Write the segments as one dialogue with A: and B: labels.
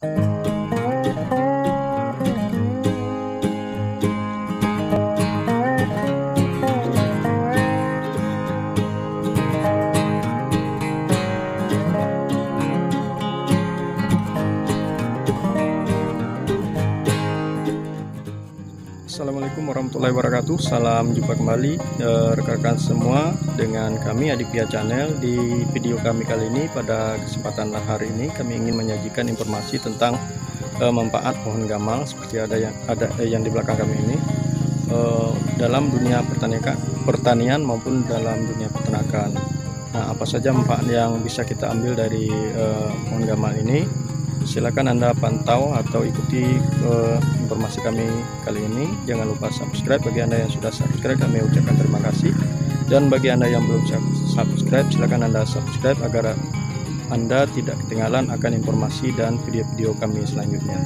A: Assalamualaikum warahmatullahi wabarakatuh. Salam jumpa kembali rekan-rekan semua dengan kami Adipia Channel. Di video kami kali ini, pada kesempatan hari ini kami ingin menyajikan informasi tentang manfaat pohon gamal seperti ada yang di belakang kami ini dalam dunia pertanian maupun dalam dunia peternakan. Nah, apa saja manfaat yang bisa kita ambil dari pohon gamal ini? Silakan Anda pantau atau ikuti informasi kami kali ini. Jangan lupa subscribe. Bagi Anda yang sudah subscribe, kami ucapkan terima kasih. Dan bagi Anda yang belum subscribe, silakan Anda subscribe agar Anda tidak ketinggalan akan informasi dan video-video kami selanjutnya.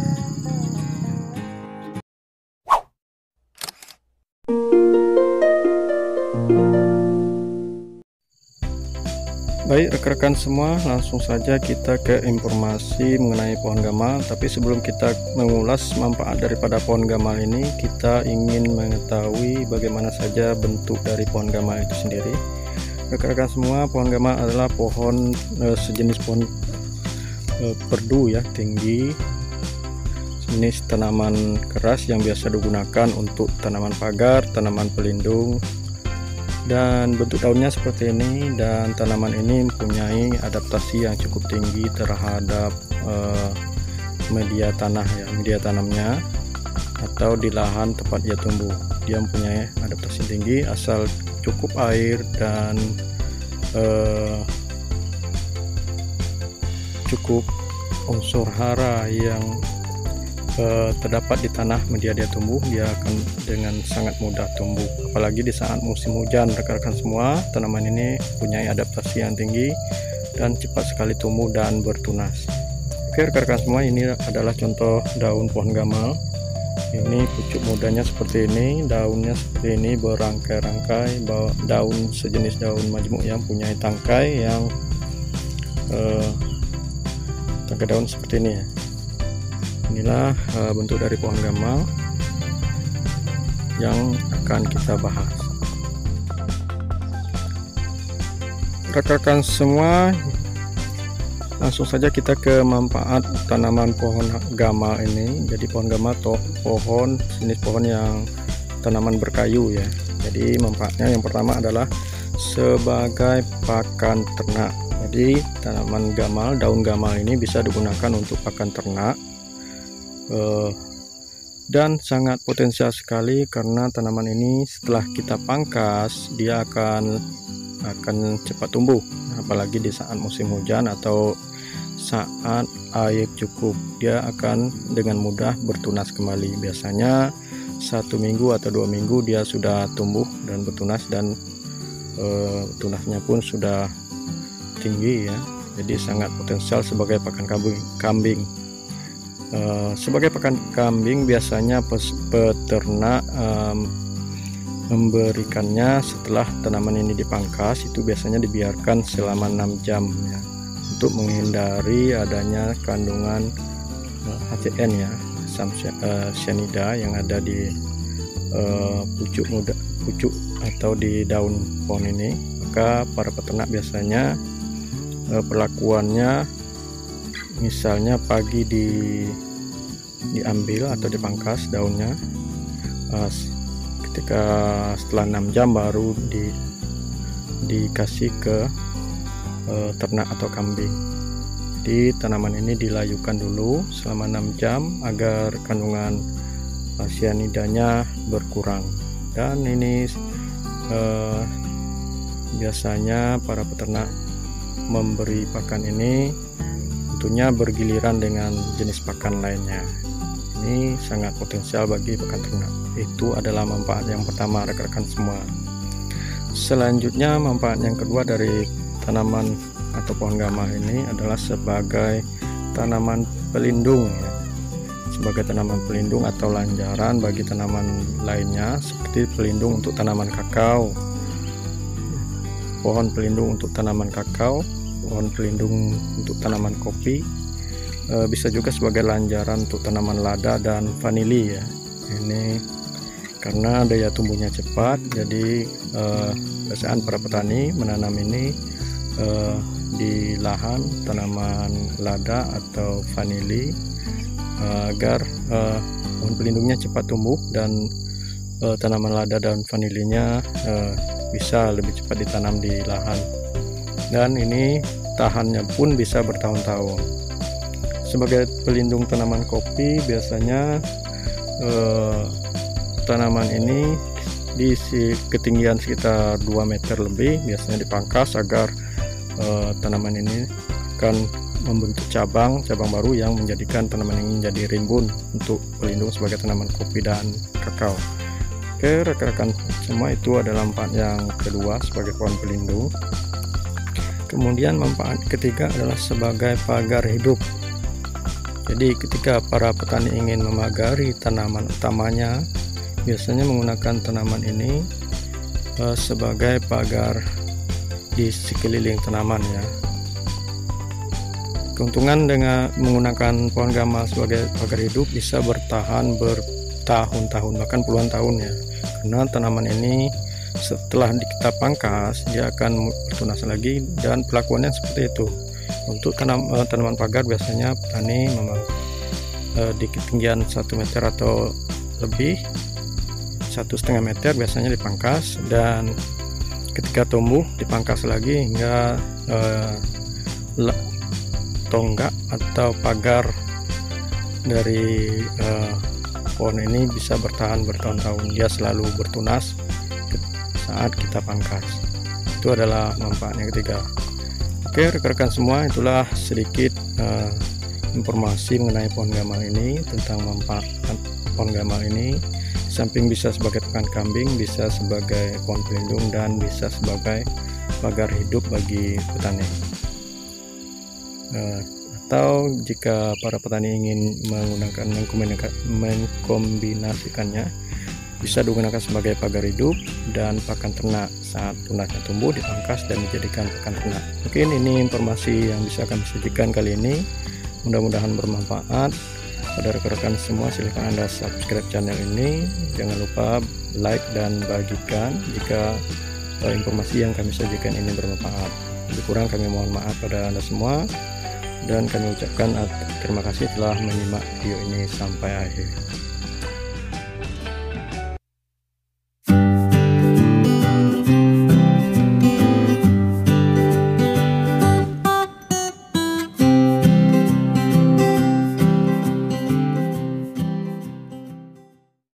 A: Baik rekan-rekan semua, langsung saja kita ke informasi mengenai pohon gamal. Tapi sebelum kita mengulas manfaat daripada pohon gamal ini, kita ingin mengetahui bagaimana saja bentuk dari pohon gamal itu sendiri. Rekan-rekan semua, pohon gamal adalah pohon sejenis pohon perdu ya, tinggi, jenis tanaman keras yang biasa digunakan untuk tanaman pagar, tanaman pelindung. Dan bentuk daunnya seperti ini, dan tanaman ini mempunyai adaptasi yang cukup tinggi terhadap media tanah ya, media tanamnya atau di lahan tempat dia tumbuh. Dia mempunyai adaptasi tinggi asal cukup air dan cukup unsur hara yang terdapat di tanah media dia tumbuh, dia akan dengan sangat mudah tumbuh. Apalagi di saat musim hujan, rekan-rekan semua, tanaman ini punya adaptasi yang tinggi dan cepat sekali tumbuh dan bertunas. Oke rekan-rekan semua, ini adalah contoh daun pohon gamal. Ini pucuk mudanya seperti ini, daunnya seperti ini berangkai-rangkai, daun sejenis daun majemuk yang punya tangkai yang tangkai daun seperti ini ya. Inilah bentuk dari pohon gamal yang akan kita bahas. Rekan-rekan semua, langsung saja kita ke manfaat tanaman pohon gamal ini. Jadi pohon gamal pohon jenis pohon yang tanaman berkayu ya. Jadi manfaatnya yang pertama adalah sebagai pakan ternak. Jadi tanaman gamal, daun gamal ini bisa digunakan untuk pakan ternak. Dan sangat potensial sekali karena tanaman ini setelah kita pangkas dia akan cepat tumbuh, apalagi di saat musim hujan atau saat air cukup, dia akan dengan mudah bertunas kembali. Biasanya 1 minggu atau 2 minggu dia sudah tumbuh dan bertunas, dan tunasnya pun sudah tinggi ya. Jadi sangat potensial sebagai pakan kambing. Sebagai pakan kambing biasanya peternak memberikannya setelah tanaman ini dipangkas, itu biasanya dibiarkan selama 6 jam ya, untuk menghindari adanya kandungan HCN ya, cyanida yang ada di pucuk atau di daun pohon ini. Maka para peternak biasanya perlakuannya, misalnya pagi diambil atau dipangkas daunnya, ketika setelah 6 jam baru dikasih ke ternak atau kambing. Jadi tanaman ini dilayukan dulu selama 6 jam agar kandungan cyanidanya berkurang. Dan ini biasanya para peternak memberi pakan ini tentunya bergiliran dengan jenis pakan lainnya. Ini sangat potensial bagi pakan ternak. Itu adalah manfaat yang pertama rekan-rekan semua. Selanjutnya manfaat yang kedua dari tanaman atau pohon gamal ini adalah sebagai tanaman pelindung ya. Sebagai tanaman pelindung atau lanjaran bagi tanaman lainnya, seperti pelindung untuk tanaman kakao, pohon pelindung untuk tanaman kakao, pohon pelindung untuk tanaman kopi, bisa juga sebagai lanjaran untuk tanaman lada dan vanili ya. Ini karena daya tumbuhnya cepat, jadi biasaan para petani menanam ini di lahan tanaman lada atau vanili agar pohon pelindungnya cepat tumbuh dan tanaman lada dan vanilinya bisa lebih cepat ditanam di lahan, dan ini tahannya pun bisa bertahun-tahun. Sebagai pelindung tanaman kopi, biasanya tanaman ini di ketinggian sekitar 2 meter lebih biasanya dipangkas agar tanaman ini akan membentuk cabang baru yang menjadikan tanaman ini menjadi rimbun untuk pelindung sebagai tanaman kopi dan kakao. Oke rekan-rekan semua, itu adalah manfaat yang kedua sebagai pohon pelindung. Kemudian manfaat ketiga adalah sebagai pagar hidup. Jadi ketika para petani ingin memagari tanaman utamanya, biasanya menggunakan tanaman ini sebagai pagar di sekeliling tanaman ya. Keuntungan dengan menggunakan pohon gamal sebagai pagar hidup bisa bertahan bertahun-tahun, bahkan puluhan tahun ya. Karena tanaman ini setelah kita pangkas dia akan bertunas lagi, dan pelakuannya seperti itu. Untuk tanaman pagar biasanya petani memang di ketinggian 1 meter atau lebih, 1,5 meter biasanya dipangkas, dan ketika tumbuh dipangkas lagi hingga tonggak atau pagar dari pohon ini bisa bertahan bertahun-tahun. Dia selalu bertunas saat kita pangkas. Itu adalah manfaatnya ketiga. Oke rekan-rekan semua, itulah sedikit informasi mengenai pohon gamal ini, tentang manfaat pohon gamal ini. Di samping bisa sebagai pakan kambing, bisa sebagai pohon pelindung, dan bisa sebagai pagar hidup bagi petani. Atau jika para petani ingin mengkombinasikannya, bisa digunakan sebagai pagar hidup dan pakan ternak. Saat tunasnya tumbuh dipangkas dan dijadikan pakan ternak. Mungkin ini informasi yang bisa kami sajikan kali ini, mudah-mudahan bermanfaat. Pada rekan-rekan semua, silahkan Anda subscribe channel ini, jangan lupa like dan bagikan jika informasi yang kami sajikan ini bermanfaat. Lebih kurang kami mohon maaf pada Anda semua, dan kami ucapkan terima kasih telah menyimak video ini sampai akhir.